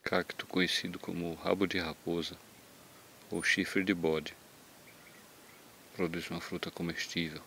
cacto conhecido como rabo de raposa ou chifre de bode. Produz uma fruta comestível.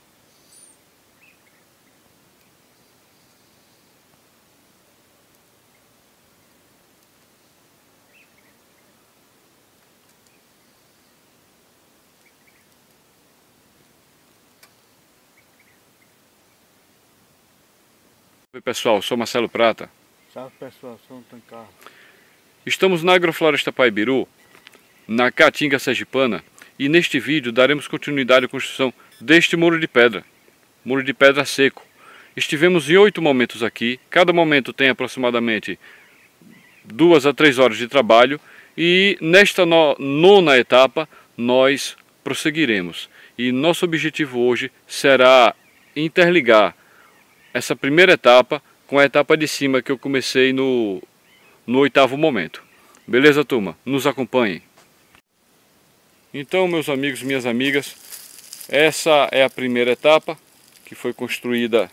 Oi pessoal, sou Marcelo Prata. Salve pessoal, sou um Tancarro. Estamos na Agrofloresta Paibiru, na Caatinga Sergipana, e neste vídeo daremos continuidade à construção deste muro de pedra seco. Estivemos em 8 momentos aqui, cada momento tem aproximadamente 2 a 3 horas de trabalho, e nesta nona etapa nós prosseguiremos. E nosso objetivo hoje será interligar essa primeira etapa com a etapa de cima que eu comecei no 8º momento. Beleza, turma? Nos acompanhem. Então, meus amigos, minhas amigas, essa é a primeira etapa que foi construída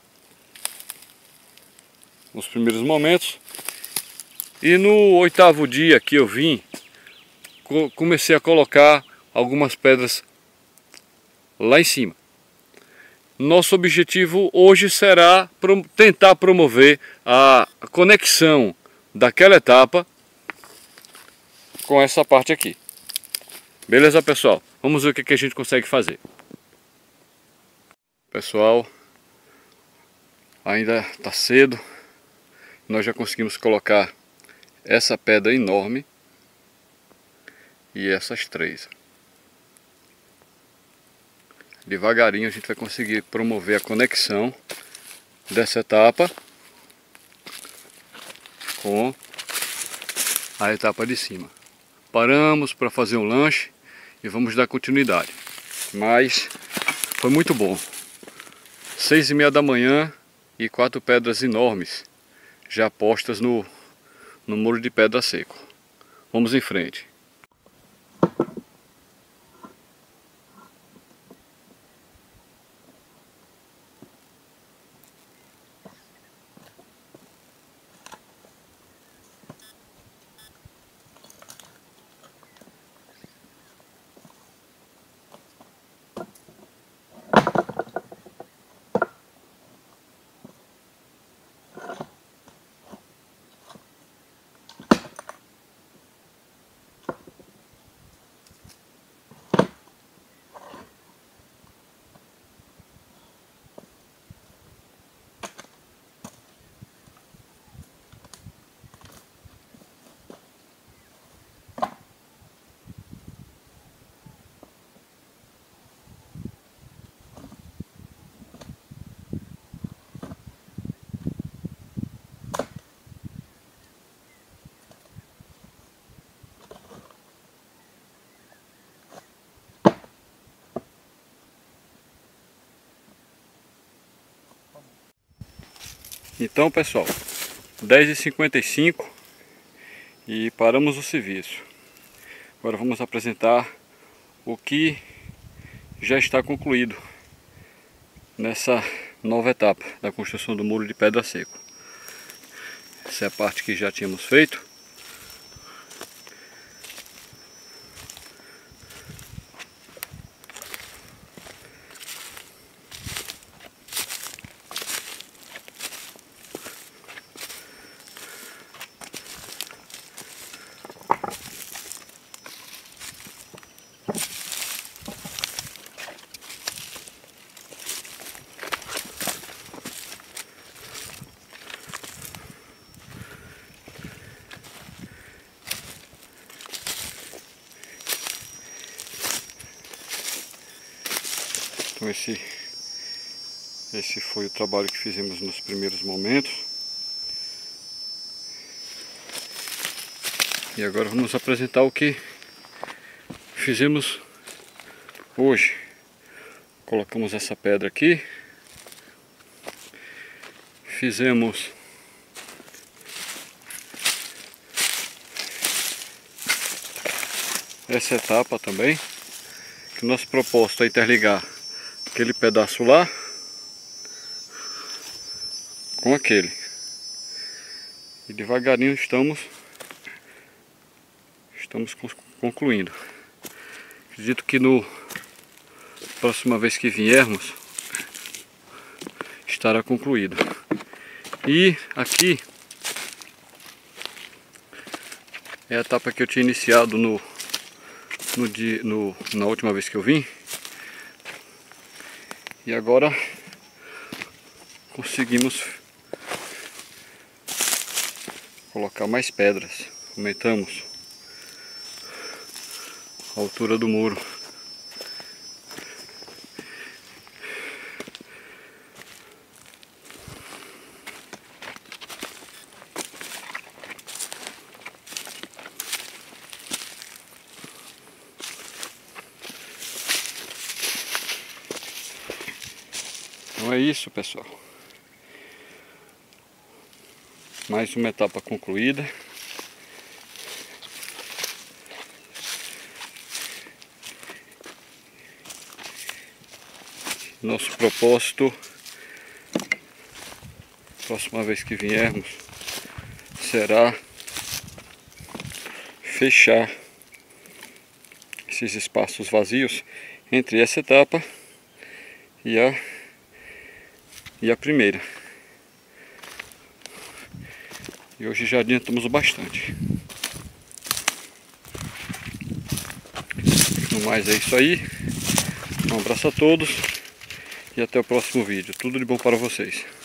nos primeiros momentos. E no 8º dia que eu vim, comecei a colocar algumas pedras lá em cima. Nosso objetivo hoje será tentar promover a conexão daquela etapa com essa parte aqui. Beleza, pessoal? Vamos ver o que a gente consegue fazer. Pessoal, ainda está cedo. Nós já conseguimos colocar essa pedra enorme e essas 3. Devagarinho a gente vai conseguir promover a conexão dessa etapa com a etapa de cima. Paramos para fazer um lanche e vamos dar continuidade. Mas foi muito bom. 6h30 da manhã e 4 pedras enormes já postas no muro de pedra seco. Vamos em frente. Então, pessoal, 10h55 e paramos o serviço. Agora vamos apresentar o que já está concluído nessa nova etapa da construção do muro de pedra seco. Essa é a parte que já tínhamos feito. Então esse foi o trabalho que fizemos nos primeiros momentos. E agora vamos apresentar o que fizemos hoje. Colocamos essa pedra aqui. Fizemos essa etapa também, que o nosso propósito é interligar aquele pedaço lá com aquele. E devagarinho estamos estamos concluindo. Acredito que no próxima vez que viermos estará concluído. E aqui é a etapa que eu tinha iniciado na última vez que eu vim. E agora conseguimos colocar mais pedras. Aumentamos a altura do muro. Então é isso, pessoal. Mais uma etapa concluída. Nosso propósito, próxima vez que viermos, será fechar esses espaços vazios entre essa etapa e a primeira. E hoje já adiantamos bastante. No mais é isso aí. Um abraço a todos e até o próximo vídeo. Tudo de bom para vocês.